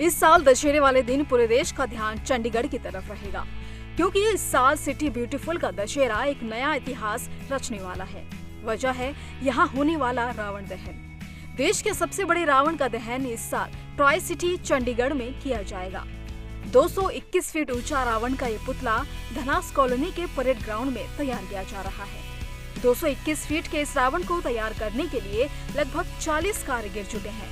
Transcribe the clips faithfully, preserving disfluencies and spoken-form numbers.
इस साल दशहरे वाले दिन पूरे देश का ध्यान चंडीगढ़ की तरफ रहेगा, क्योंकि इस साल सिटी ब्यूटीफुल का दशहरा एक नया इतिहास रचने वाला है। वजह है यहाँ होने वाला रावण दहन। देश के सबसे बड़े रावण का दहन इस साल ट्राई सिटी चंडीगढ़ में किया जाएगा। दो सौ इक्कीस फीट ऊंचा रावण का ये पुतला धनास कॉलोनी के परेड ग्राउंड में तैयार किया जा रहा है। दो सौ इक्कीस फीट के इस रावण को तैयार करने के लिए लगभग चालीस कारीगर जुटे हैं।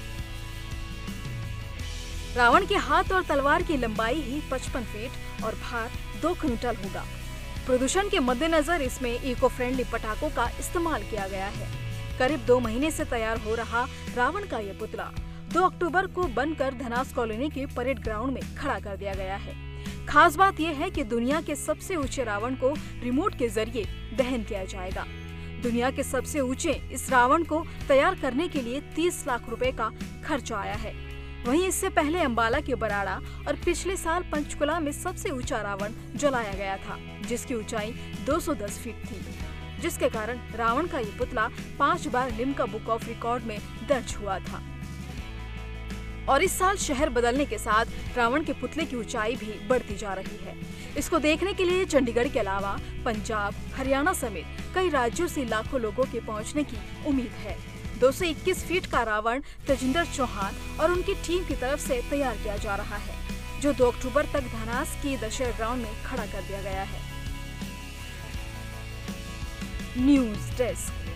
रावण के हाथ और तलवार की लंबाई ही पचपन फीट और भार दो क्विंटल होगा। प्रदूषण के मद्देनजर इसमें इको फ्रेंडली पटाखों का इस्तेमाल किया गया है। करीब दो महीने से तैयार हो रहा रावण का ये पुतला दो अक्टूबर को बनकर धनास कॉलोनी के परेड ग्राउंड में खड़ा कर दिया गया है। खास बात यह है कि दुनिया के सबसे ऊंचे रावण को रिमोट के जरिए दहन किया जाएगा। दुनिया के सबसे ऊंचे इस रावण को तैयार करने के लिए तीस लाख रुपए का खर्चा आया है। वहीं इससे पहले अंबाला के बराड़ा और पिछले साल पंचकुला में सबसे ऊंचा रावण जलाया गया था, जिसकी ऊंचाई दो सौ दस फीट थी, जिसके कारण रावण का ये पुतला पांच बार लिम्का बुक ऑफ रिकॉर्ड में दर्ज हुआ था। और इस साल शहर बदलने के साथ रावण के पुतले की ऊंचाई भी बढ़ती जा रही है। इसको देखने के लिए चंडीगढ़ के अलावा पंजाब, हरियाणा समेत कई राज्यों से लाखों लोगों के पहुंचने की उम्मीद है। दो सौ इक्कीस फीट का रावण तेजिंदर चौहान और उनकी टीम की तरफ से तैयार किया जा रहा है, जो दो अक्टूबर तक धनास की दशहरा ग्राउंड में खड़ा कर दिया गया है। News desk.